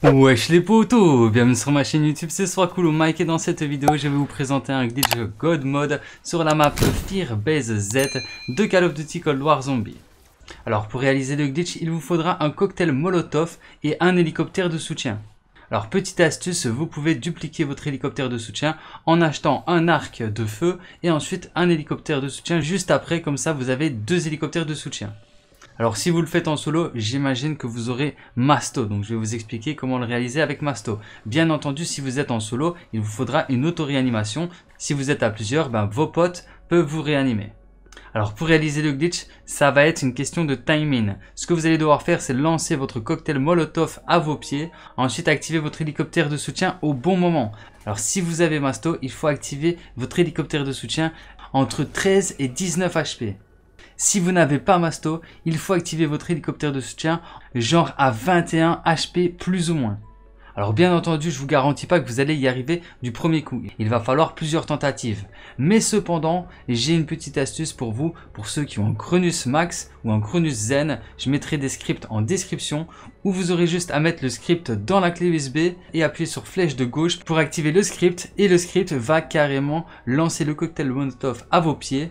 Wesh les potos, bienvenue sur ma chaîne YouTube, c'est Swakulu Mike et dans cette vidéo je vais vous présenter un glitch God Mode sur la map Fear Base Z de Call of Duty Cold War Zombie. Alors pour réaliser le glitch, il vous faudra un cocktail Molotov et un hélicoptère de soutien. Alors petite astuce, vous pouvez dupliquer votre hélicoptère de soutien en achetant un arc de feu et ensuite un hélicoptère de soutien juste après, comme ça vous avez deux hélicoptères de soutien. Alors si vous le faites en solo, j'imagine que vous aurez Masto, donc je vais vous expliquer comment le réaliser avec Masto. Bien entendu, si vous êtes en solo, il vous faudra une auto-réanimation. Si vous êtes à plusieurs, vos potes peuvent vous réanimer. Alors pour réaliser le glitch, ça va être une question de timing. Ce que vous allez devoir faire, c'est lancer votre cocktail Molotov à vos pieds, ensuite activer votre hélicoptère de soutien au bon moment. Alors si vous avez Masto, il faut activer votre hélicoptère de soutien entre 13 et 19 HP. Si vous n'avez pas Masto, il faut activer votre hélicoptère de soutien genre à 21 HP plus ou moins. Alors bien entendu, je vous garantis pas que vous allez y arriver du premier coup. Il va falloir plusieurs tentatives. Mais cependant, j'ai une petite astuce pour vous, pour ceux qui ont un Cronus Max ou un Cronus Zen. Je mettrai des scripts en description où vous aurez juste à mettre le script dans la clé USB et appuyer sur flèche de gauche pour activer le script. Et le script va carrément lancer le cocktail Molotov à vos pieds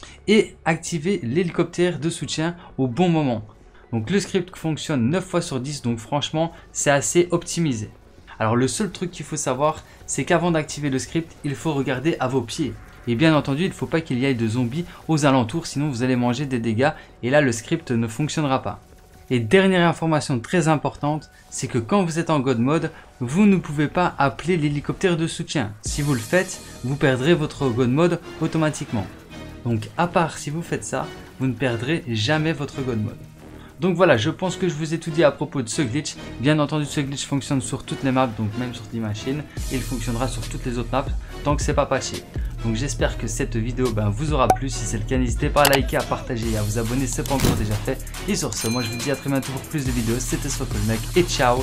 et activer l'hélicoptère de soutien au bon moment. Donc le script fonctionne 9 fois sur 10, donc franchement c'est assez optimisé. Alors le seul truc qu'il faut savoir, c'est qu'avant d'activer le script, il faut regarder à vos pieds. Et bien entendu, il ne faut pas qu'il y ait de zombies aux alentours, sinon vous allez manger des dégâts et là le script ne fonctionnera pas. Et dernière information très importante, c'est que quand vous êtes en God Mode, vous ne pouvez pas appeler l'hélicoptère de soutien. Si vous le faites, vous perdrez votre God Mode automatiquement. Donc à part si vous faites ça, vous ne perdrez jamais votre God Mode. Donc voilà, je pense que je vous ai tout dit à propos de ce glitch. Bien entendu, ce glitch fonctionne sur toutes les maps, donc même sur 10 machines. Et il fonctionnera sur toutes les autres maps, tant que c'est pas patché. Donc j'espère que cette vidéo vous aura plu. Si c'est le cas, n'hésitez pas à liker, à partager et à vous abonner si ce n'est pas encore déjà fait. Et sur ce, moi je vous dis à très bientôt pour plus de vidéos. C'était Swakulu Mike et ciao.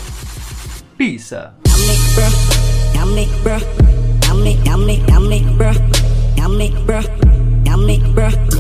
Peace. Bruh.